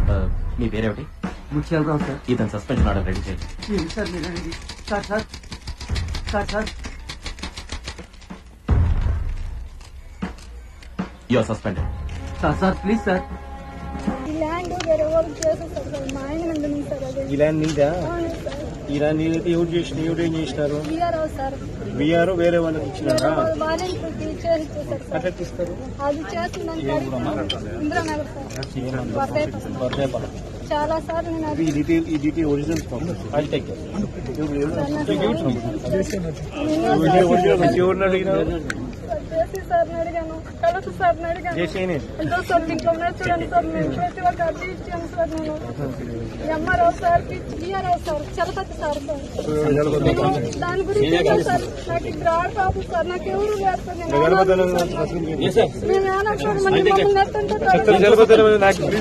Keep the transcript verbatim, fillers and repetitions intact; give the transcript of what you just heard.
మీ పేరేమిటి? ముత్యాలరావు సార్. ఇతను suspension order ready చేయండి. సార్ మీరండి sir sir sir sir you are suspended. Sir sir please sir. ఈ land వేరే వాళ్ళు చేసేస్తారు సార్. మా ఆయన ఉంది సార్. అదే ఈ ల్యాండ్ నీదా? అవును సార్. ఈ ల్యాండ్ నీదైతే ఎవరు చేసిన ఎవరు ఏం చేసినారు? VRO sir. వీఆర్ వేరే వాళ్ళకి ఇచ్చినారా? వాళ్ళని చేసి ఇచ్చేసారు సార్. అట్లా తీస్తారు. అది చేస్తుందని ఇంద్రానగర్ సార్. వర్ధేపల్లి. చాలా సార్లు నేను అది ఈ డీటెయిల్ ఈ డీటెయిల్ ఒరిజినల్ అది టేక్ ఎవరిని అడిగినారు? చేసి సార్ని అడిగాను, కలెక్టర్ సార్ని అడిగాను. చేసేయని ఎంతో సార్ దీంట్లో ఉన్నాయి చూడండి సార్. మేము ప్రతి ఒక్క అర్జీ ఇచ్చాను సార్. నేను MRO sir, DRO sir, Chalapathi sir sir దాని గురించి సార్. నాకు ఇప్పుడు ఆడపాపు సార్. నాకు ఎవరు లేదు సార్. నేను మేము ఏనాడు మమ్మల్ని నెత్తంటే